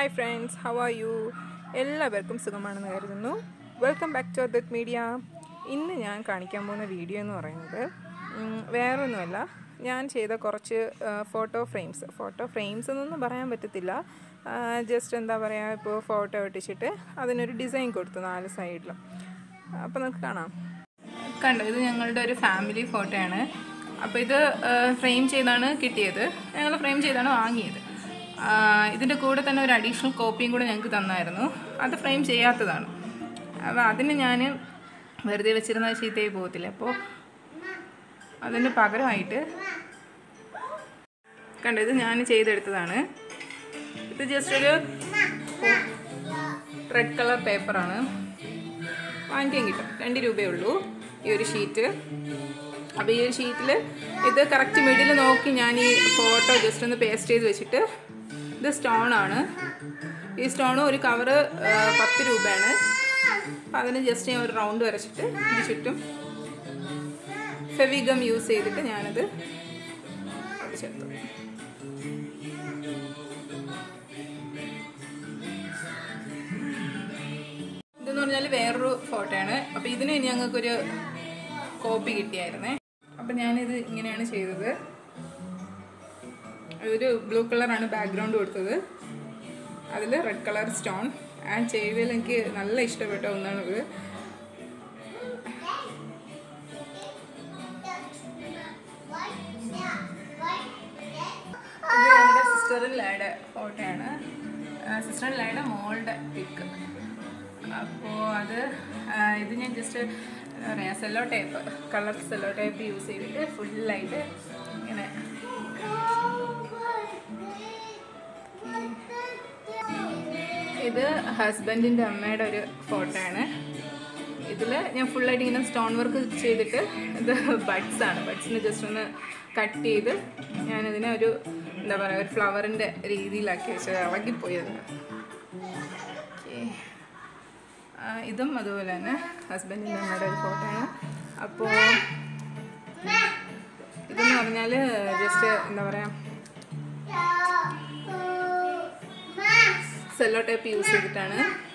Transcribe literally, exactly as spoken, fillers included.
Hi friends, how are you? എല്ലാവർക്കും സുഖമാണെന്ന് കരുതുന്നു. Welcome back to Advait media. ഇന്ന് ഞാൻ കാണിക്കാൻ പോകുന്ന വീഡിയോ എന്ന് പറയുന്നത് വേറൊന്നുമല്ല, ഞാൻ ചെയ്ത കുറച്ച് ഫോട്ടോ ഫ്രെയിംസ് ഫോട്ടോ ഫ്രെയിംസ് എന്നൊന്നും പറയാൻ പറ്റത്തില്ല. ജസ്റ്റ് എന്താ പറയുക, ഇപ്പോൾ ഫോട്ടോ ഒട്ടിച്ചിട്ട് അതിനൊരു ഡിസൈൻ കൊടുത്തു നാല് സൈഡിലും. അപ്പോൾ നമുക്ക് കാണാം. കണ്ടോ, ഇത് ഞങ്ങളുടെ ഒരു ഫാമിലി ഫോട്ടോയാണ്. അപ്പോൾ ഇത് ഫ്രെയിം ചെയ്താണ് കിട്ടിയത്, ഞങ്ങൾ ഫ്രെയിം ചെയ്താണ് വാങ്ങിയത്. ഇതിൻ്റെ കൂടെ തന്നെ ഒരു അഡീഷണൽ കോപ്പിയും കൂടെ ഞങ്ങൾക്ക് തന്നായിരുന്നു. അത് ഫ്രെയിം ചെയ്യാത്തതാണ്. അപ്പോൾ അതിന് ഞാൻ വെറുതെ വെച്ചിരുന്ന ചീത്തയായി പോകത്തില്ല. അപ്പോൾ അതിന് പകരമായിട്ട് കണ്ടോ, ഇത് ഞാൻ ചെയ്തെടുത്തതാണ്. ഇത് ജസ്റ്റ് ഒരു റെഡ് കളർ പേപ്പറാണ്, വാങ്ങിക്കാൻ കിട്ടും. രണ്ട് രൂപയേ ഉള്ളൂ ഈ ഒരു ഷീറ്റ്. അപ്പോൾ ഈ ഒരു ഷീറ്റിൽ ഇത് കറക്റ്റ് മിഡിൽ നോക്കി ഞാൻ ഈ ഫോട്ടോ ജസ്റ്റ് ഒന്ന് പേസ്റ്റ് ചെയ്ത് വെച്ചിട്ട്, ഇത് സ്റ്റോണാണ്. ഈ സ്റ്റോണ് ഒരു കവറ് പത്ത് രൂപയാണ്. അപ്പം അതിന് ജസ്റ്റ് ഞാൻ ഒരു റൗണ്ട് വരച്ചിട്ട് ഇതിന് ചുറ്റും ഫെവിഗം യൂസ് ചെയ്തിട്ട് ഞാനത് ഒട്ടിച്ചെടുത്തു. ഇതെന്ന് പറഞ്ഞാൽ വേറൊരു ഫോട്ടോയാണ്. അപ്പോൾ ഇതിന് ഞങ്ങൾക്കൊരു കോപ്പി കിട്ടിയായിരുന്നേ. അപ്പം ഞാനിത് ഇങ്ങനെയാണ് ചെയ്തത്. ഒരു ബ്ലൂ കളറാണ് ബാക്ക്ഗ്രൗണ്ട് കൊടുത്തത്, അതിൽ റെഡ് കളർ സ്റ്റോൺ. ആൻഡ് ചെയ്തതിൽ എനിക്ക് നല്ല ഇഷ്ടപ്പെട്ട ഒന്നാണത്. ഇത് ഞങ്ങളുടെ സിസ്റ്ററിൻ ലൈയുടെ ഫോട്ടോയാണ്. സിസ്റ്ററിൻ ലൈയുടെ മോളുടെ പിക്ക്. അപ്പോൾ അത് ഇത് ഞാൻ ജസ്റ്റ് എന്താ പറയുക, cello tape, colour cello tape use ചെയ്തിട്ട് ഫുള്ളായിട്ട് ഇങ്ങനെ ഇത് ഹസ്ബൻഡിൻ്റെ അമ്മയുടെ ഒരു ഫോട്ടോയാണ്. ഇതിൽ ഞാൻ ഫുള്ളായിട്ട് ഇങ്ങനെ സ്റ്റോൺ വർക്ക് ചെയ്തിട്ട്, ഇത് ബഡ്സാണ്. ബഡ്സിന് ജസ്റ്റ് ഒന്ന് കട്ട് ചെയ്ത് ഞാനിതിനെ ഒരു എന്താ പറയുക, ഒരു ഫ്ലവറിൻ്റെ രീതിയിലാക്കി വെച്ചത്. ഇളകിപ്പോയത്. ഓക്കെ, ഇതും അതുപോലെ തന്നെ ഹസ്ബൻഡിൻ്റെ അമ്മയുടെ ഒരു ഫോട്ടോയാണ്. അപ്പോൾ ഇതെന്ന് പറഞ്ഞാൽ ജസ്റ്റ് എന്താ പറയുക, സെല്ലോ ടേപ്പ് യൂസ് ചെയ്തിട്ടാണ്